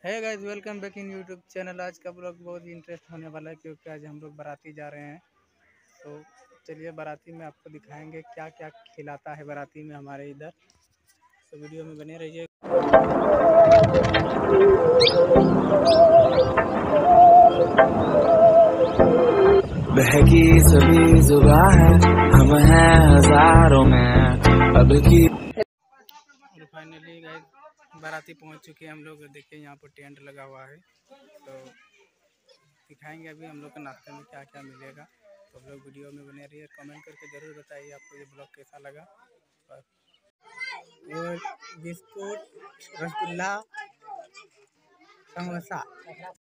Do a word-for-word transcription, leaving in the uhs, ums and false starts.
है guys, welcome back in YouTube channel. आज का ब्लॉग बहुत ही इंटरेस्ट होने वाला है क्योंकि आज हम लोग बाराती जा रहे हैं। तो चलिए बाराती में आपको दिखाएंगे क्या क्या खिलाता है बाराती में हमारे इधर। तो वीडियो में बने रहिए। बहकी सभी जुबां है, हम हैं हजारों में अब की। और फाइनली गाइस बाराती पहुंच चुके हैं हम लोग। देखिए यहाँ पर टेंट लगा हुआ है। तो दिखाएंगे अभी हम लोग के नाश्ते में क्या क्या मिलेगा। तो हम लोग वीडियो में बने रहिए। कमेंट करके ज़रूर बताइए आपको ये ब्लॉग कैसा लगा। और बिस्कुट, रसगुल्ला, समोसा।